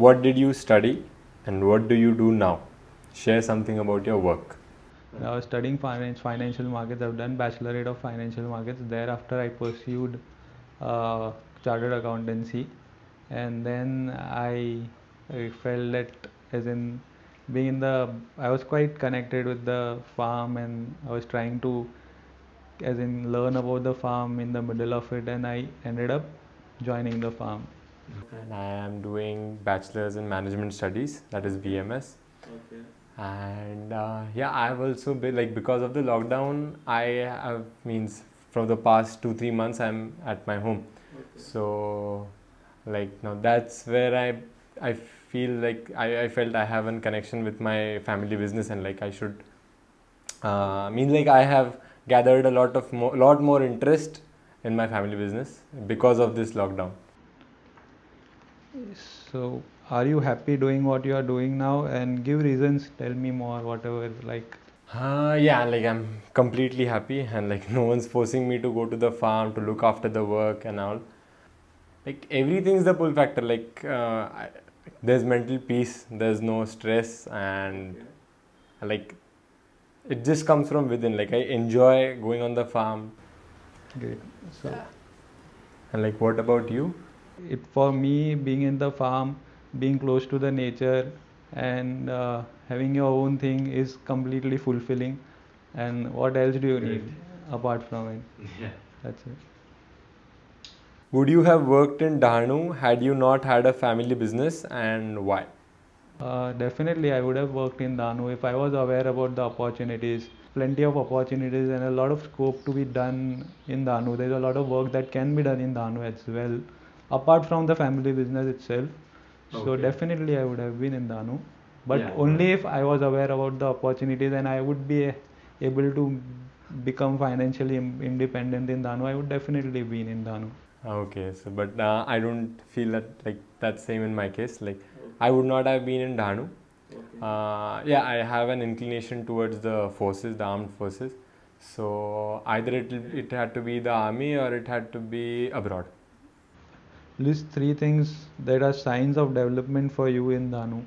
What did you study and what do you do now? Share something about your work. I was studying financial markets. I've done bachelorate of financial markets. Thereafter, I pursued uh, chartered accountancy, and then I felt that, as in being in the, I was quite connected with the farm, and I was trying to, as in, learn about the farm in the middle of it, and I ended up joining the farm. And I am doing bachelor's in management studies, that is BMS. Okay. And yeah, I've also been like, because of the lockdown, I have means from the past 2-3 months I'm at my home. So like now that's where I feel like I felt I have a connection with my family business, and like I should mean like I have gathered a lot more interest in my family business because of this lockdown. So, are you happy doing what you are doing now? And give reasons. Tell me more, whatever. Like, Yeah, like I'm completely happy, and like no one's forcing me to go to the farm to look after the work and all. Like everything's the pull factor. Like there's mental peace, there's no stress, and like it just comes from within. Like I enjoy going on the farm. great. So, And like, what about you? it for me, being in the farm, being close to the nature, and having your own thing is completely fulfilling. And what else do you need apart from it? Yeah. That's it. Would you have worked in Dahanu had you not had a family business, and why? Definitely, I would have worked in Danu if I was aware about the opportunities. Plenty of opportunities and a lot of scope to be done in Danu. There's a lot of work that can be done in Danu as well, apart from the family business itself. So definitely, I would have been in Danu, but only if I was aware about the opportunities and I would be able to become financially independent in Danu. I would definitely be in Danu. Okay, so but I don't feel that like that's same in my case. Like I would not have been in Dahanu. Yeah, I have an inclination towards the forces, the armed forces. So either it had to be the army or it had to be abroad. List three things that are signs of development for you in Danu.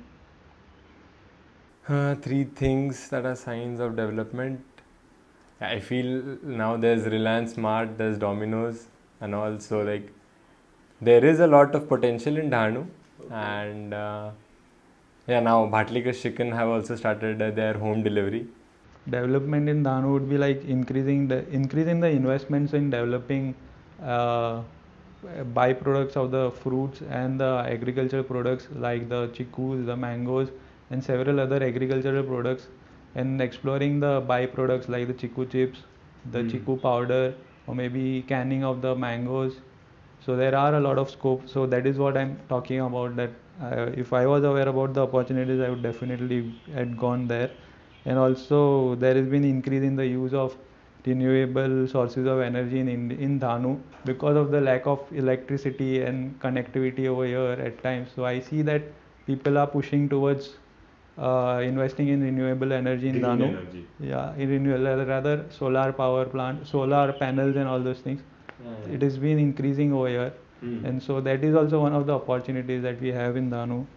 Three things that are signs of development. Yeah, I feel now there's Reliance Mart, there's Domino's, and also like there is a lot of potential in Dahanu, and yeah, now Bhatlikas Chicken have also started their home delivery. Development in Danu would be like increasing the investments in developing uh, byproducts of the fruits and the agricultural products like the chikkus, the mangoes, and several other agricultural products, and exploring the byproducts like the chiku chips, the chiku powder, or maybe canning of the mangoes. So there are a lot of scope. So that is what I'm talking about. That if I was aware about the opportunities, I would definitely had gone there. And also there has been increase in the use of renewable sources of energy in Dhanu because of the lack of electricity and connectivity over here at times. So I see that people are pushing towards investing in renewable energy in Green Dhanu. energy. Yeah, in renewable, rather solar power plant, solar panels and all those things. It has been increasing over here. And so that is also one of the opportunities that we have in Dhanu.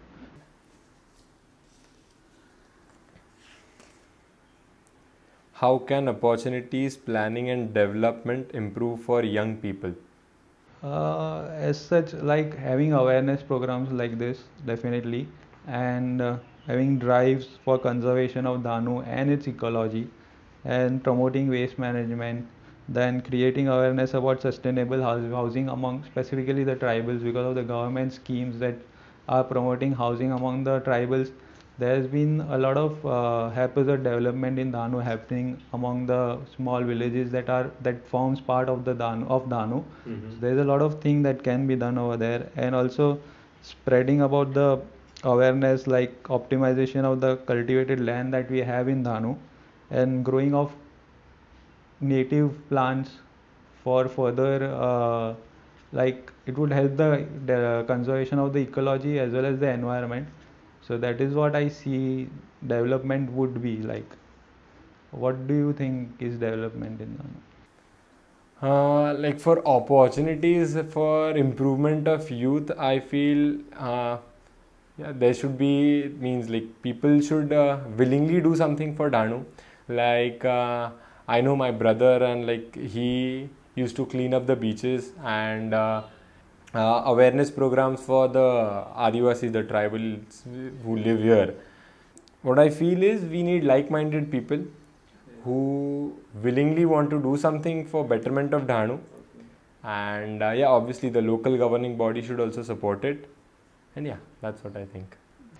How can opportunities, planning, and development improve for young people? As such, like having awareness programs like this, definitely, and having drives for conservation of Danu and its ecology, and promoting waste management, then creating awareness about sustainable housing among specifically the tribals because of the government schemes that are promoting housing among the tribals. There has been a lot of haphazard development in Danu happening among the small villages that forms part of the Danu. So there's a lot of thing that can be done over there, and also spreading about the awareness like optimization of the cultivated land that we have in Danu, and growing of native plants for further like it would help the conservation of the ecology as well as the environment. So that is what I see development would be like. What do you think is development in Danu? Like for opportunities for improvement of youth, I feel Yeah, there should be means like people should willingly do something for Danu. Like I know my brother and like he used to clean up the beaches and awareness programs for the Adivasis, the tribals who live here. What I feel is we need like-minded people who willingly want to do something for betterment of Danu. And yeah, obviously the local governing body should also support it. And yeah, that's what I think.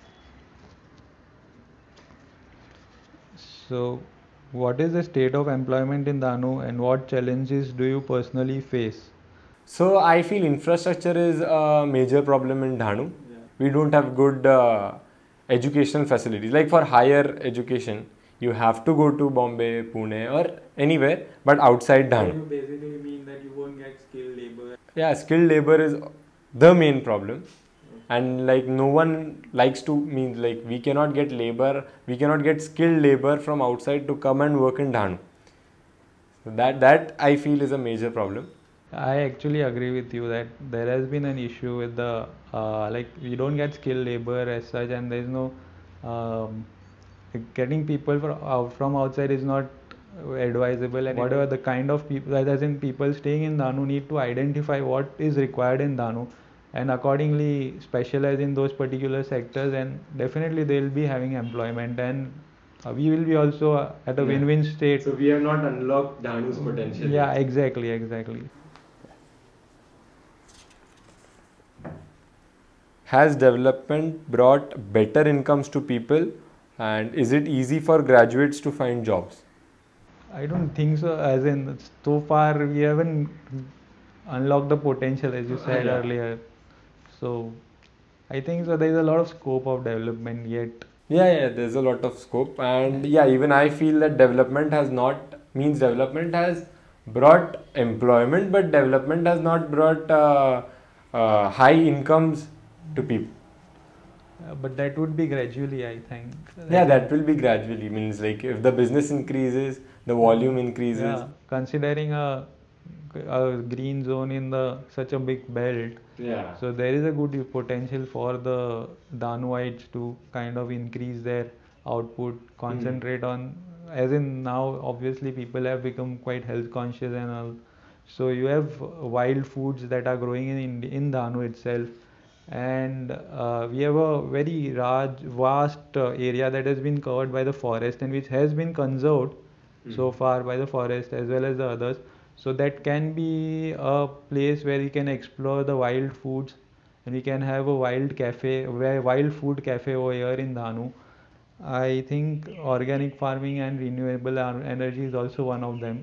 So, what is the state of employment in Danu and what challenges do you personally face? So I feel infrastructure is a major problem in Dhanu. We don't have good educational facilities. Like for higher education, you have to go to Bombay, Pune, or anywhere, but outside Dhanu. You basically mean that you won't get skilled labor. Yeah, skilled labor is the main problem. And like no one likes to mean like we cannot get labor, we cannot get skilled labor from outside to come and work in Dhanu. So that I feel is a major problem. I actually agree with you that there has been an issue with the like we don't get skilled labor as such, and there is no um, getting people from outside is not advisable. And whatever the kind of people, that as in people staying in Danu, need to identify what is required in Danu, and accordingly specialize in those particular sectors, and definitely they will be having employment, and we will be also at a win-win state. So we have not unlocked Dhanu's potential. Yeah, exactly. Has development brought better incomes to people, and is it easy for graduates to find jobs? I don't think so. As in, so far we haven't unlocked the potential, as you said Yeah. earlier. So, I think so. There is a lot of scope of development yet. Yeah, there's a lot of scope, and yeah, even I feel that development has brought employment, but development has not brought high incomes to people. But that would be gradually, I think. Yeah, that will be gradually. Means like if the business increases, the volume increases. Yeah, considering a green zone in such a big belt, Yeah. so there is a good potential for the Danuites to kind of increase their output, concentrate on, as in now obviously people have become quite health conscious and all. So you have wild foods that are growing in Danu itself, and we have a very large, vast area that has been covered by the forest and which has been conserved so far by the forest as well as the others. So that can be a place where we can explore the wild foods, and we can have a wild food cafe over here in Danu. I think organic farming and renewable energy is also one of them.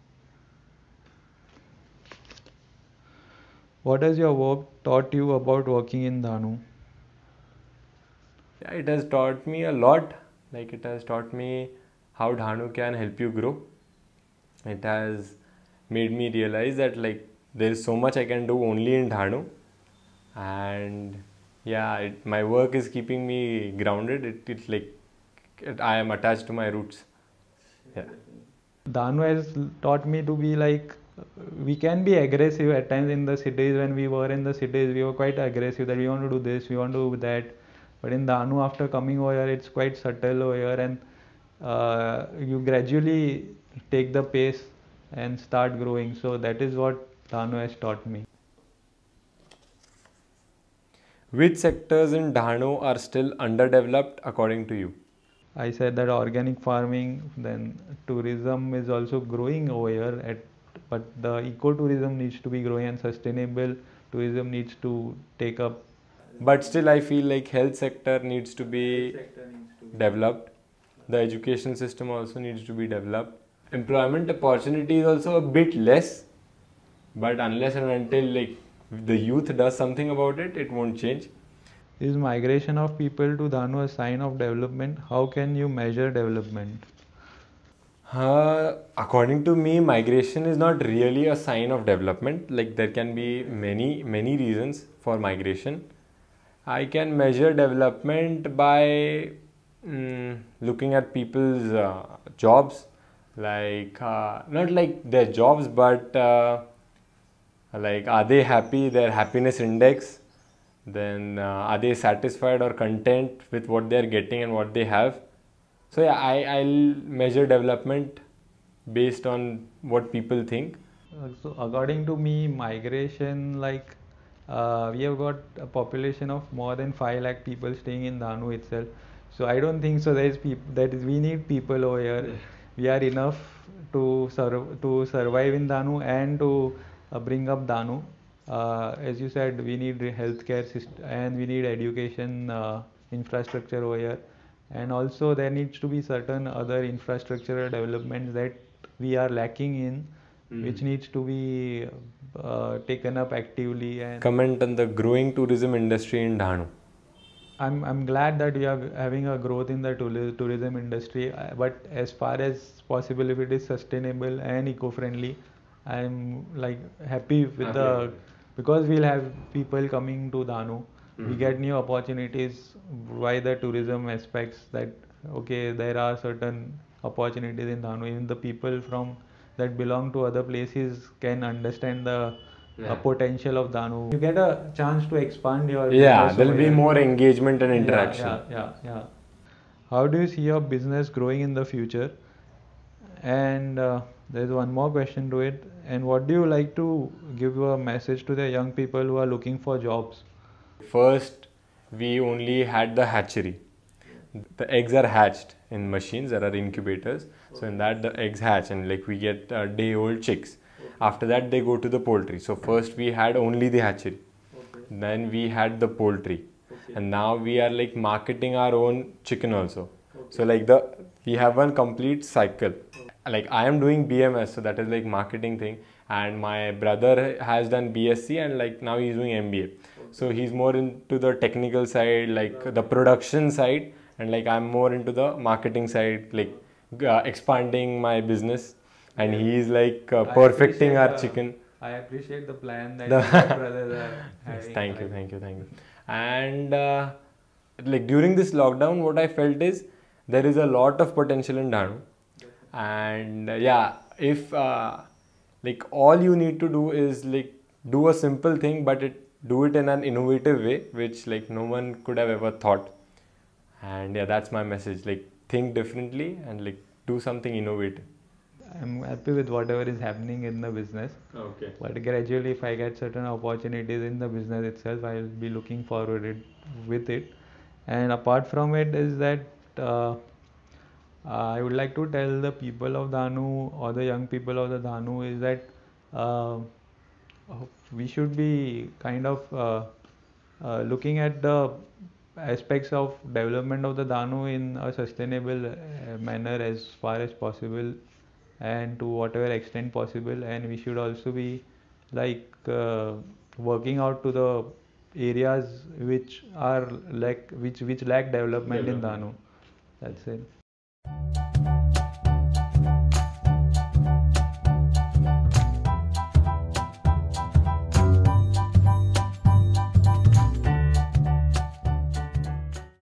What has your work taught you about working in Danu? Yeah, it has taught me a lot. Like it has taught me how Dhanu can help you grow. It has made me realize that like there is so much I can do only in Dhanu, and yeah, my work is keeping me grounded. I am attached to my roots. Yeah. Danu has taught me to be like, we can be aggressive at times in the cities. When we were in the cities, we were quite aggressive that we want to do this, we want to do that. But in Danu, after coming over here, it's quite subtle over here, and you gradually take the pace and start growing. So that is what Danu has taught me. Which sectors in Dhanu are still underdeveloped according to you? I said that organic farming, then tourism is also growing over here, but the ecotourism needs to be growing and sustainable tourism needs to take up. But still, I feel like health sector needs to be developed. The education system also needs to be developed. Employment opportunity is also a bit less, but unless and until like the youth does something about it, it won't change. Is migration of people to Danu a sign of development? How can you measure development? According to me, migration is not really a sign of development. Like there can be many reasons for migration. I can measure development by looking at people's jobs, like not like their jobs, but like are they happy? Their happiness index, then are they satisfied or content with what they are getting and what they have. So yeah, I'll measure development based on what people think. So according to me, migration, like we have got a population of more than 5 lakh people staying in Dahanu itself. So I don't think so. There is we need people over here. We are enough to survive in Dahanu and to bring up Dahanu. As you said, we need healthcare system and we need education infrastructure over here. And also there needs to be certain other infrastructural developments that we are lacking in, which needs to be taken up actively. And Comment on the growing tourism industry in Dahanu. I'm glad that we are having a growth in the tourism industry, but as far as possible, if it is sustainable and eco-friendly, I'm like happy with the, because we'll have people coming to Dahanu. We get new opportunities by the tourism aspects, that okay, there are certain opportunities in Dahanu. Even the people from that belong to other places can understand the potential of Dahanu. You get a chance to expand your Yeah, business there'll over be here. more engagement and interaction. Yeah. How do you see your business growing in the future? And there's one more question to it. And what do you like to give a message to the young people who are looking for jobs? First, we only had the hatchery. The eggs are hatched in machines, there are incubators. So in that the eggs hatch and like we get day-old chicks. After that they go to the poultry. So first we had only the hatchery. Then we had the poultry. And now we are like marketing our own chicken also. So like we have one complete cycle. Like I am doing BMS, so that is like marketing thing, and my brother has done BSc and like now he's doing MBA. So he's more into the technical side, like the production side, and like I'm more into the marketing side, like expanding my business, and he's like perfecting our chicken. I appreciate the plan that your brothers are having. Thank you. And like during this lockdown, what I felt is there is a lot of potential in Dahanu, and yeah, if like all you need to do is like do a simple thing, but do it in an innovative way, which like no one could have ever thought. And yeah, that's my message. Like think differently and like do something innovative. I'm happy with whatever is happening in the business. Okay. But gradually, if I get certain opportunities in the business itself, I will be looking forward with it. And apart from it, is that I would like to tell the people of Dahanu or the young people of the Dahanu is that uh, we should be kind of looking at the aspects of development of the Dahanu in a sustainable manner as far as possible and to whatever extent possible, and we should also be like working out to the areas which are which lack development in Dahanu. That's it.